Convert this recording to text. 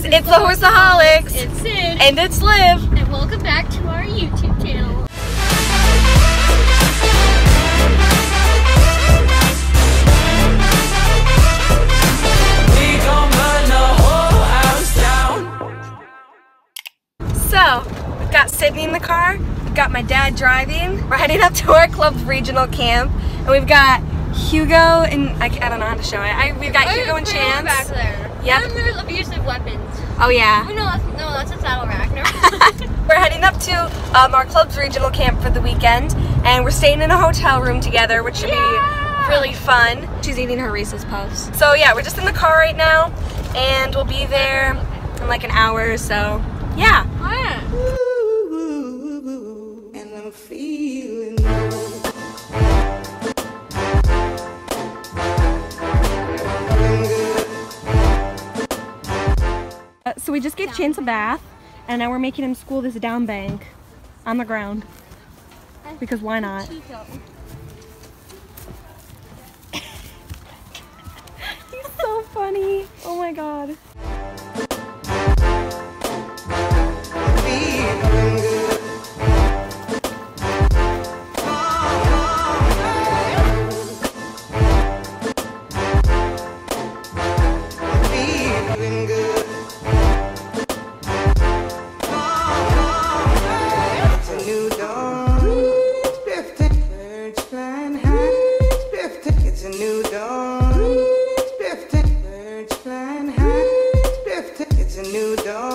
guys, it's the Horseaholics. It's Sid. And it's Liv. And welcome back to our YouTube channel. We gon' burn the whole house down. So, we've got Sydney in the car. We've got my dad driving. We're heading up to our club's regional camp. And we've got Hugo and, I don't know how to show it. We've got Hugo and Chance. Back there. Yep. And there's abusive weapons. Oh yeah. Oh, no, that's a saddle rack. We're heading up to our club's regional camp for the weekend, and we're staying in a hotel room together, which should be really fun. She's eating her Reese's Puffs. So yeah, we're just in the car right now, and we'll be there in like an hour or so. Yeah. And I'm feeling So we just gave Chance a bath, and now we're making him school this down bank on the ground. Because why not? He's so funny. Oh my god. It's a new dawn.